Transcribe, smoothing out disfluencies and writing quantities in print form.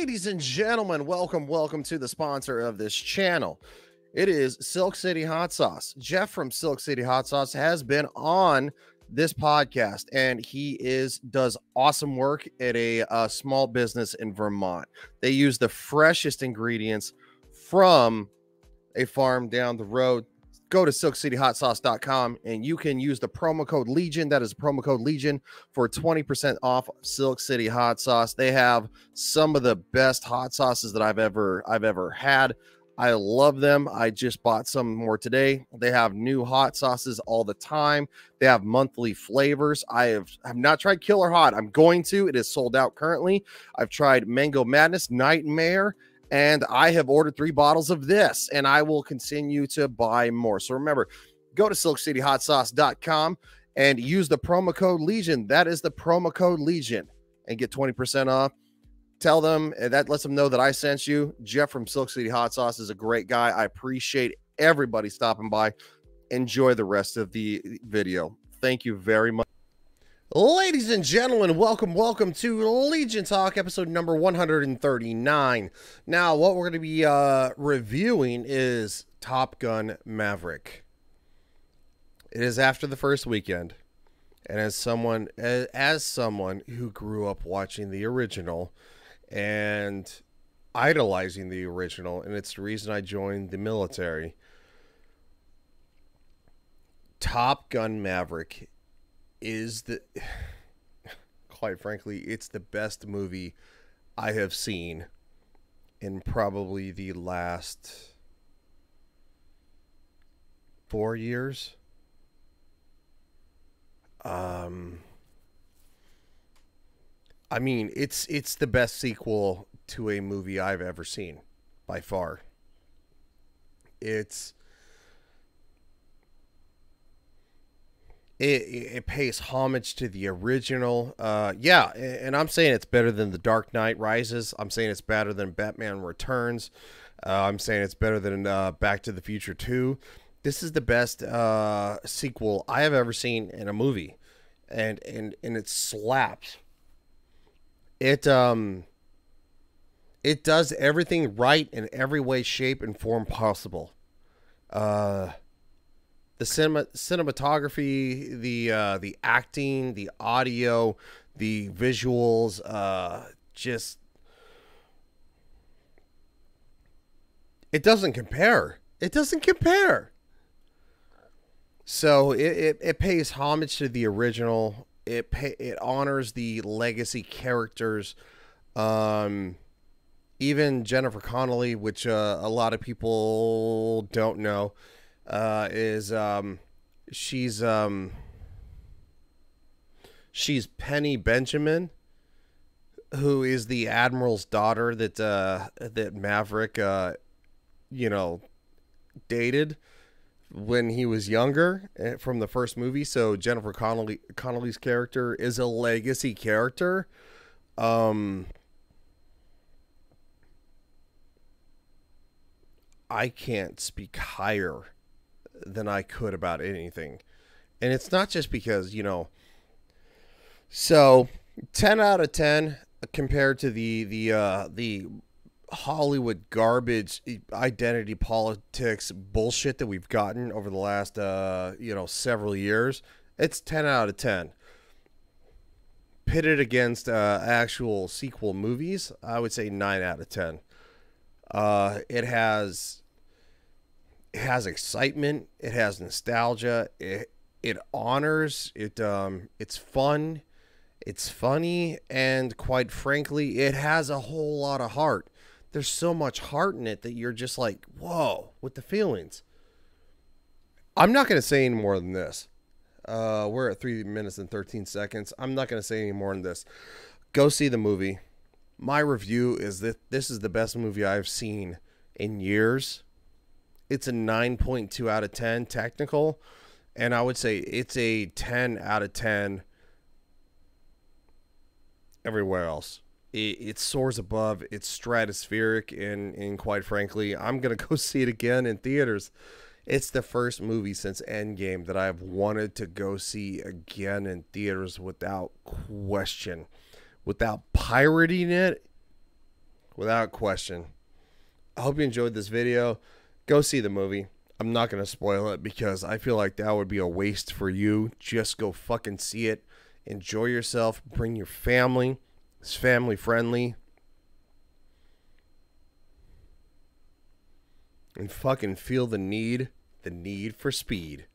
Ladies and gentlemen, welcome to the sponsor of this channel. It is Silk City Hot Sauce. Jeff from Silk City Hot Sauce has been on this podcast, and he does awesome work at a small business in Vermont. They use the freshest ingredients from a farm down the road. Go to silkcityhotsauce.com and you can use the promo code Legion. That is promo code Legion for 20% off Silk City Hot Sauce. They have some of the best hot sauces that I've ever had. I love them. I just bought some more today. They have new hot sauces all the time. They have monthly flavors. I have not tried Killer Hot. I'm going to. It is sold out currently. I've tried Mango Madness, Nightmare, and I have ordered 3 bottles of this, and I will continue to buy more. So remember, go to silkcityhotsauce.com and use the promo code Legion. That is the promo code Legion, and get 20% off. Tell them, that lets them know that I sent you. Jeff from Silk City Hot Sauce is a great guy. I appreciate everybody stopping by. Enjoy the rest of the video. Thank you very much. Ladies and gentlemen, welcome to Legion Talk, episode number 139. Now, what we're going to be reviewing is Top Gun Maverick. It is after the first weekend, and as someone who grew up watching the original and idolizing the original, and it's the reason I joined the military, Top Gun Maverick is quite frankly, it's the best movie I have seen in probably the last 4 years. I mean, it's the best sequel to a movie I've ever seen by far. It pays homage to the original. Yeah, and I'm saying it's better than The Dark Knight Rises. I'm saying it's better than Batman Returns. I'm saying it's better than Back to the Future 2. This is the best sequel I have ever seen in a movie, and it slaps. It does everything right in every way, shape, and form possible. The cinematography, the acting, the audio, the visuals, just it doesn't compare. It doesn't compare. So it pays homage to the original. It honors the legacy characters. Even Jennifer Connelly, which a lot of people don't know, she's Penny Benjamin, who is the admiral's daughter that Maverick dated when he was younger from the first movie. So Jennifer Connelly's character is a legacy character. I can't speak higher than I could about anything. And it's not just because, so 10 out of 10 compared to the Hollywood garbage identity politics bullshit that we've gotten over the last several years. It's 10 out of 10. Pitted against actual sequel movies, I would say 9 out of 10. It has excitement. It has nostalgia. It honors it. It's fun. It's funny, and quite frankly, it has a whole lot of heart. There's so much heart in it that you're just like, whoa, with the feelings. I'm not going to say any more than this. We're at 3 minutes and 13 seconds. I'm not going to say any more than this. Go see the movie. My review is that this is the best movie I've seen in years. It's a 9.2 out of 10 technical, and I would say it's a 10 out of 10 everywhere else. It soars above. It's stratospheric, and quite frankly, I'm going to go see it again in theaters. It's the first movie since Endgame that I've wanted to go see again in theaters without question. Without pirating it, without question. I hope you enjoyed this video. Go see the movie. I'm not going to spoil it because I feel like that would be a waste for you. Just go fucking see it. Enjoy yourself. Bring your family. It's family friendly. And fucking feel the need for speed.